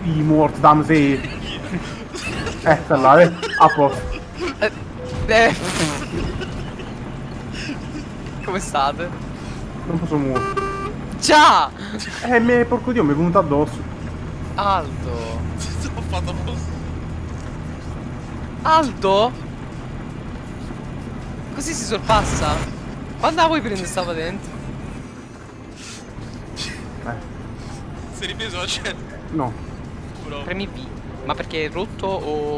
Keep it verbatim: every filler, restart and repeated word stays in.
Teamwork, damn sì. Eh, là, eh. A posto. Eh, eh. Come state? Non posso muovere. Ciao! Eh, mi porco dio, mi è venuto addosso. Aldo! Ho fatto apposta. Aldo? Così si sorpassa? Quando la vuoi prendere sta patente? Eh, Sei ripreso? Cioè, no. bro. Premi B. Ma perché è rotto o...